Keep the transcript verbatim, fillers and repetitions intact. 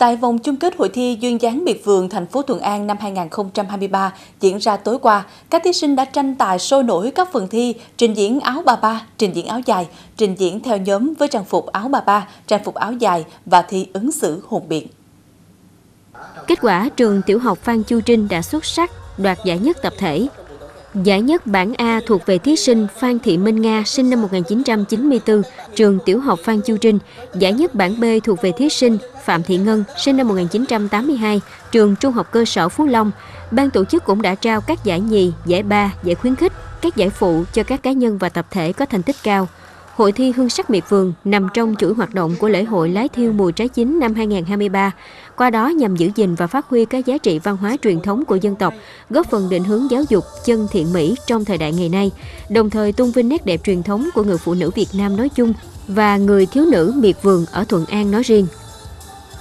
Tại vòng chung kết hội thi duyên dáng miệt vườn thành phố Thuận An năm hai nghìn không trăm hai mươi ba diễn ra tối qua, các thí sinh đã tranh tài sôi nổi các phần thi trình diễn áo ba ba, trình diễn áo dài, trình diễn theo nhóm với trang phục áo ba ba, trang phục áo dài và thi ứng xử hùng biện. Kết quả, trường tiểu học Phan Chu Trinh đã xuất sắc đoạt giải nhất tập thể. Giải nhất bảng A thuộc về thí sinh Phan Thị Minh Nga sinh năm một nghìn chín trăm chín mươi tư, trường tiểu học Phan Chu Trinh. Giải nhất bảng B thuộc về thí sinh Phạm Thị Ngân sinh năm một nghìn chín trăm tám mươi hai, trường trung học cơ sở Phú Long. Ban tổ chức cũng đã trao các giải nhì, giải ba, giải khuyến khích, các giải phụ cho các cá nhân và tập thể có thành tích cao. Hội thi Hương sắc miệt vườn nằm trong chuỗi hoạt động của lễ hội Lái thiêu mùa trái chín năm hai nghìn không trăm hai mươi ba. Qua đó nhằm giữ gìn và phát huy các giá trị văn hóa truyền thống của dân tộc, góp phần định hướng giáo dục chân thiện mỹ trong thời đại ngày nay, đồng thời tôn vinh nét đẹp truyền thống của người phụ nữ Việt Nam nói chung và người thiếu nữ miệt vườn ở Thuận An nói riêng.